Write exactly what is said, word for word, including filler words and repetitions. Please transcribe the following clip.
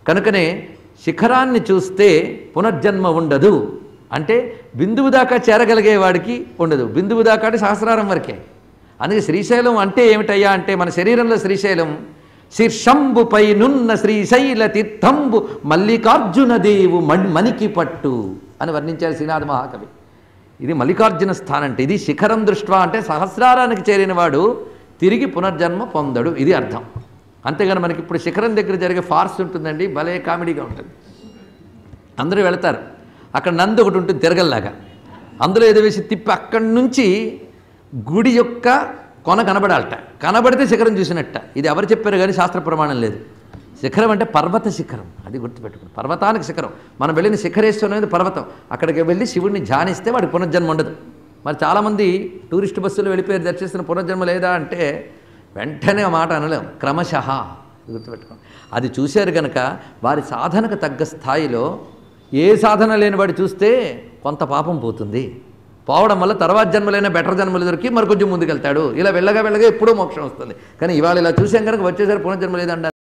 కనుకనే శిఖరాన్ని చూస్తే పునర్జన్మ ఉండదు అంటే బిందువు దాకా చేరగలిగేవాడికి ఉండదు. బిందువు దాకా అంటే సహస్రారం వరకే. అందుకే శ్రీశైలం అంటే ఏమిటయ్యా అంటే మన శరీరంలో శ్రీశైలం శీర్షంబుపై నున్న శ్రీశైల తీర్థంబు మల్లికార్జున దేవు మణికి పట్టు అని వర్ణించారు శ్రీనాథ మహాకవి. ఇది మల్లికార్జున స్థానం అంటే ఇది శిఖరం దృష్ట్యా అంటే సహస్రారానికి చేరినవాడు తిరిగి పునర్జన్మ పొందడు, ఇది అర్థం. అంతేగాని మనకి ఇప్పుడు శిఖరం దగ్గర జరిగే ఫార్స్ ఉంటుందండి, భలే కామెడీగా ఉంటుంది. అందరూ వెళతారు, అక్కడ నంది ఒకటి ఉంటుంది తిరగల్లాగా, అందులో ఏదో వేసి తిప్పి అక్కడి నుంచి గుడి యొక్క కొన కనబడాలట, కనబడితే శిఖరం చూసినట్ట. ఇది ఎవరు చెప్పారు కానీ శాస్త్ర ప్రమాణం లేదు. శిఖరం అంటే పర్వత శిఖరం, అది గుర్తుపెట్టుకుని. పర్వతానికి శిఖరం, మనం వెళ్ళిన శిఖరేశ్వరం అనేది పర్వతం. అక్కడికి వెళ్ళి శివుడిని ధ్యానిస్తే వాడికి పునర్జన్మ ఉండదు. మరి చాలామంది టూరిస్ట్ బస్సులు వెళ్ళిపోయారు, దర్శిస్తున్న పునర్జన్మ లేదా అంటే వెంటనే ఆ మాట అనలేం, క్రమశః గుర్తుపెట్టుకోండి. అది చూశారు కనుక వారి సాధనకు తగ్గ స్థాయిలో ఏ సాధన లేని వాడు చూస్తే కొంత పాపం పోతుంది. పోవడం వల్ల తర్వాత జన్మలైనా బెటర్ జన్మలు దొరికి మరి కొంచెం ముందుకెళ్తాడు. ఇలా వెళ్ళగా వెళ్ళగా ఎప్పుడూ మోక్షం వస్తుంది. కానీ ఇవాళ ఇలా చూసాం కనుక వచ్చేసరి పునర్జన్మ లేదంటారు.